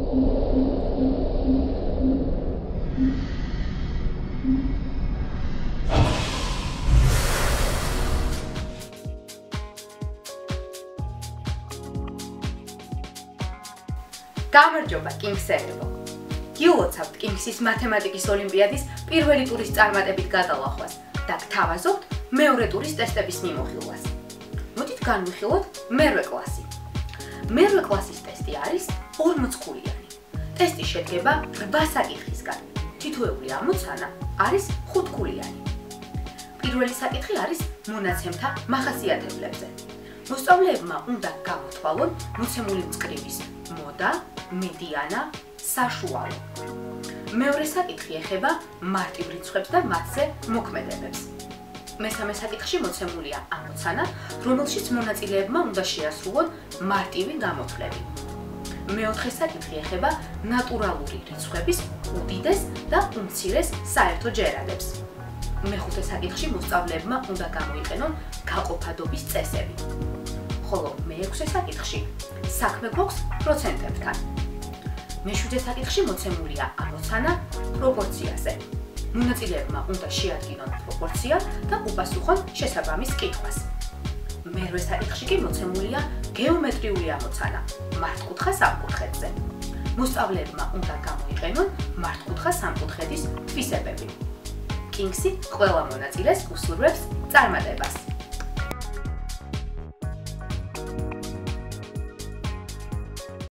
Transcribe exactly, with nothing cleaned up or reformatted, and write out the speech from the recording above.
გამარჯობა კინგსერებო. გილოცავთ კინგსის მათემატიკის ოლიმპიადის პირველი ტურის წარმატებით გადალახვას და გთავაზობთ მეორე ტურის ტესტების მიმოხილვას. მოდით განვიხილოთ მერვე კლასი. მერვე კლასის ტესტი არის ორმოც ქულიანი. ტესტი შედგება რვა საკითხისგან. თითოეული ამოცანა არის ხუთ ქულიანი. პირველი საკითხი არის მონაცემთა მახასიათებლებზე. მოსწავლეებმა უნდა გამოთვალონ მოცემული მწკრივის მოდა, მედიანა, საშუალო. მეორე საკითხი ეხება მარტივ რიცხვებს და მათზე მოქმედებებს. მესამე საკითხში მოცემულია ამოცანა, რომელშიც მონაწილეებმა უნდა შეასრულონ მარტივი გამოთვლები. მეოთხე საკითხი ეხება ნატურალური რიცხვების უდიდეს და უმცირეს საერთო ჯერადებს. მეხუთე საკითხში მოსწავლეებმა უნდა გამოიყენონ გაყოფადობის წესები. ხოლო მეექვსე საკითხში საქმე გვაქვს პროცენტებთან. მეშვიდე საკითხში მოცემულია ამოცანა პროპორციაზე. მონაწილეებმა უნდა შეადგინონ პროპორცია და უპასუხონ შესაბამის კითხვას. მერვე საკითხში კი მოცემულია გეომეტრიული ამოცანა მართკუთხა სამკუთხედზე. მოსწავლეებმა უნდა გამოიყენონ მართკუთხა სამკუთხედის თვისებები. კინგსი ყველა მონაწილეს უსურვებს წარმატებას.